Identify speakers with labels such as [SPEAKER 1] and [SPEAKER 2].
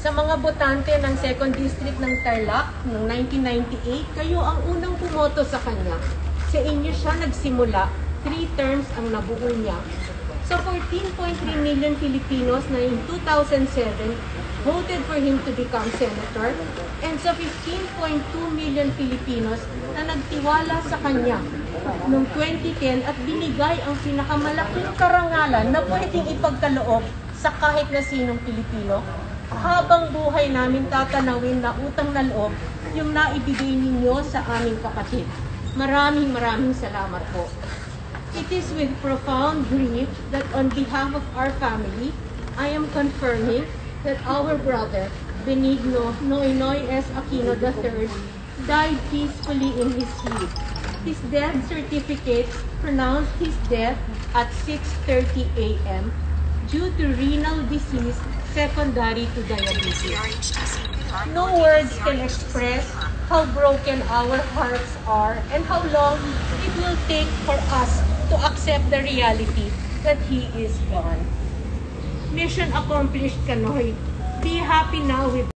[SPEAKER 1] Sa mga botante ng 2nd District ng Tarlac noong 1998, kayo ang unang pumoto sa kanya. Sa inyo siya nagsimula, 3 terms ang nabuo niya. Sa 14.3 million Filipinos na in 2007 voted for him to become senator, and sa 15.2 million Filipinos na nagtiwala sa kanya noong 2010 at binigay ang pinakamalaking karangalan na pwedeng ipagkaloob sa kahit na sinong Pilipino. Habang buhay namin tatanawin na utang na loob yung naibigay ninyo sa aming kapatid. Maraming salamat po. It is with profound grief that on behalf of our family, I am confirming that our brother, Benigno Noynoy S. Aquino III, died peacefully in his sleep. His death certificates pronounced his death at 6:30 a.m. due to renal disease secondary to diabetes. No words can express how broken our hearts are and how long it will take for us to accept the reality that he is gone. Mission accomplished, Kanoy. Be happy now with